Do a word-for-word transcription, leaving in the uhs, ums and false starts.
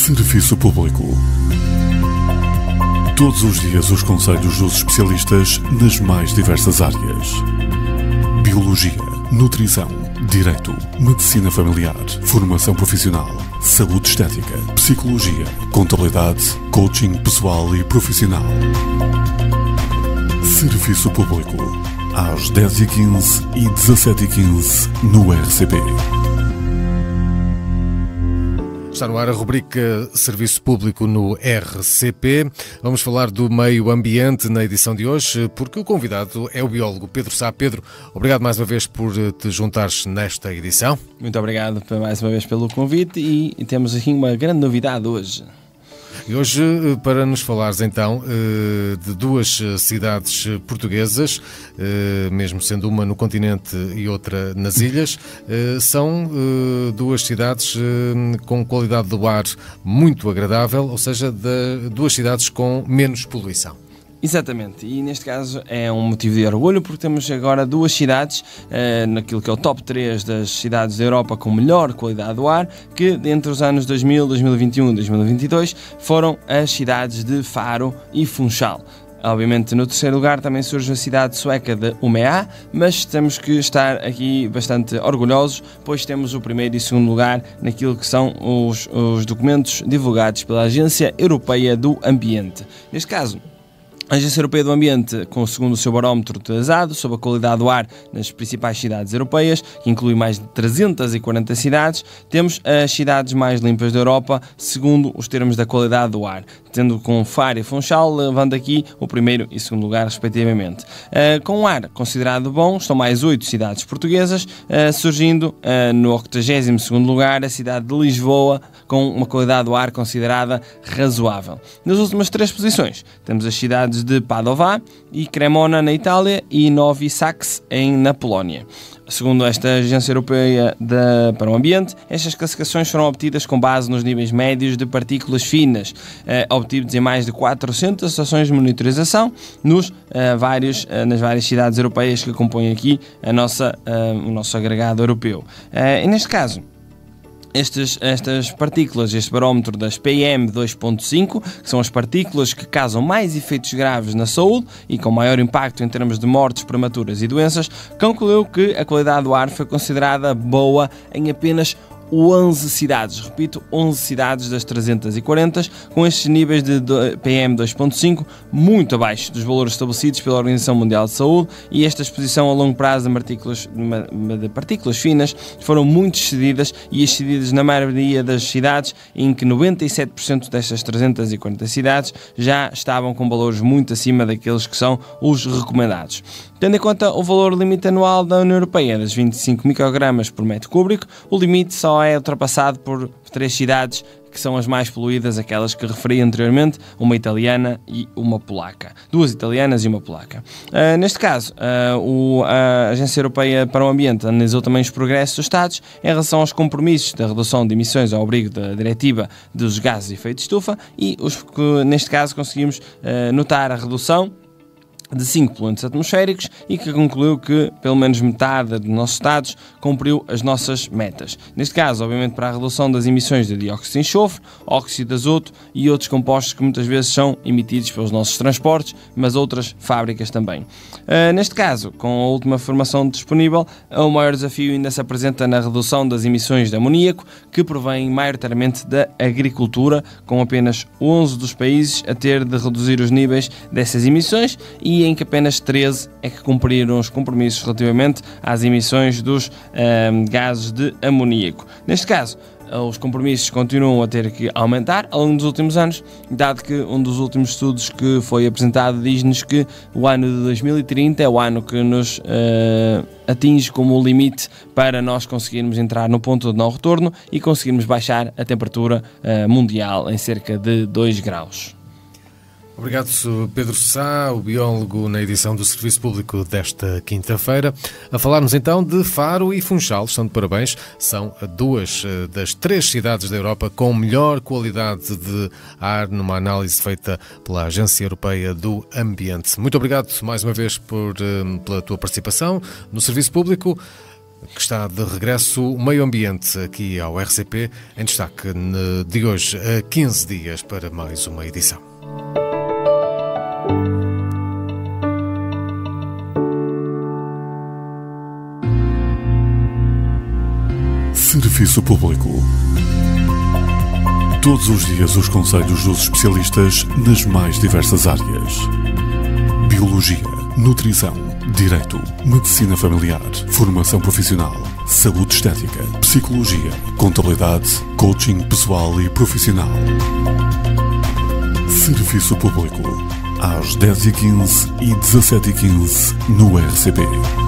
Serviço Público. Todos os dias os conselhos dos especialistas nas mais diversas áreas. Biologia, nutrição, direito, medicina familiar, formação profissional, saúde estética, psicologia, contabilidade, coaching pessoal e profissional. Serviço Público, às dez e quinze e dezassete e quinze no R C P. Está no ar a rubrica Serviço Público no R C P. Vamos falar do meio ambiente na edição de hoje, porque o convidado é o biólogo Pedro Sá. Pedro, obrigado mais uma vez por te juntares nesta edição. Muito obrigado mais uma vez pelo convite e temos aqui uma grande novidade hoje. E hoje, para nos falares então de duas cidades portuguesas, mesmo sendo uma no continente e outra nas ilhas, são duas cidades com qualidade do ar muito agradável, ou seja, duas cidades com menos poluição. Exatamente, e neste caso é um motivo de orgulho porque temos agora duas cidades, eh, naquilo que é o top três das cidades da Europa com melhor qualidade do ar, que entre os anos dois mil, dois mil e vinte e um e dois mil e vinte e dois foram as cidades de Faro e Funchal. Obviamente, no terceiro lugar também surge a cidade sueca de Umeå, mas temos que estar aqui bastante orgulhosos, pois temos o primeiro e segundo lugar naquilo que são os, os documentos divulgados pela Agência Europeia do Ambiente. Neste caso, a Agência Europeia do Ambiente, com segundo o seu barómetro utilizado sobre a qualidade do ar nas principais cidades europeias, que inclui mais de trezentas e quarenta cidades, temos as cidades mais limpas da Europa, segundo os termos da qualidade do ar, tendo com Faro e Funchal levando aqui o primeiro e segundo lugar, respectivamente. Uh, com um ar considerado bom, estão mais oito cidades portuguesas, uh, surgindo uh, no octogésimo segundo lugar a cidade de Lisboa, com uma qualidade do ar considerada razoável. Nas últimas três posições, temos as cidades de Padova e Cremona na Itália e Novi Sachs em, na Polónia. Segundo esta Agência Europeia de, para o Ambiente, estas classificações foram obtidas com base nos níveis médios de partículas finas, eh, obtidos em mais de quatrocentas estações de monitorização nos, eh, vários, eh, nas várias cidades europeias que compõem aqui a nossa, eh, o nosso agregado europeu. Eh, e neste caso, Estes, estas partículas, este barómetro das P M dois ponto cinco, que são as partículas que causam mais efeitos graves na saúde e com maior impacto em termos de mortes prematuras e doenças, concluiu que a qualidade do ar foi considerada boa em apenas onze cidades, repito, onze cidades das trezentas e quarenta, com estes níveis de P M dois ponto cinco muito abaixo dos valores estabelecidos pela Organização Mundial de Saúde, e esta exposição a longo prazo de partículas, de partículas finas foram muito excedidas e excedidas na maioria das cidades, em que noventa e sete por cento destas trezentas e quarenta cidades já estavam com valores muito acima daqueles que são os recomendados. Tendo em conta o valor limite anual da União Europeia das vinte e cinco microgramas por metro cúbico, o limite só é ultrapassado por três cidades que são as mais poluídas, aquelas que referi anteriormente, uma italiana e uma polaca. Duas italianas e uma polaca. Uh, neste caso, uh, o, a Agência Europeia para o Ambiente analisou também os progressos dos Estados em relação aos compromissos da redução de emissões ao abrigo da Diretiva dos Gases de Efeito de Estufa e, os, que, neste caso, conseguimos uh, notar a redução de cinco poluentes atmosféricos e que concluiu que pelo menos metade dos nossos estados cumpriu as nossas metas. Neste caso, obviamente, para a redução das emissões de dióxido de enxofre, óxido de azoto e outros compostos que muitas vezes são emitidos pelos nossos transportes, mas outras fábricas também. Uh, neste caso, com a última informação disponível, o maior desafio ainda se apresenta na redução das emissões de amoníaco, que provém maioritariamente da agricultura, com apenas onze dos países a ter de reduzir os níveis dessas emissões e em que apenas treze é que cumpriram os compromissos relativamente às emissões dos um, gases de amoníaco. Neste caso, os compromissos continuam a ter que aumentar ao longo dos últimos anos, dado que um dos últimos estudos que foi apresentado diz-nos que o ano de dois mil e trinta é o ano que nos uh, atinge como limite para nós conseguirmos entrar no ponto de não retorno e conseguirmos baixar a temperatura uh, mundial em cerca de dois graus. Obrigado, Pedro Sá, o biólogo na edição do Serviço Público desta quinta-feira. A falarmos então de Faro e Funchal. Estão de parabéns. São duas das três cidades da Europa com melhor qualidade de ar numa análise feita pela Agência Europeia do Ambiente. Muito obrigado mais uma vez por, pela tua participação no Serviço Público. que está de regresso o meio ambiente aqui ao R C P, em destaque de hoje a quinze dias para mais uma edição. Serviço Público. Todos os dias os conselhos dos especialistas nas mais diversas áreas. Biologia, nutrição, direito, medicina familiar, formação profissional, saúde estética, psicologia, contabilidade, coaching pessoal e profissional. Serviço Público, às dez e quinze e dezassete e quinze no R C P.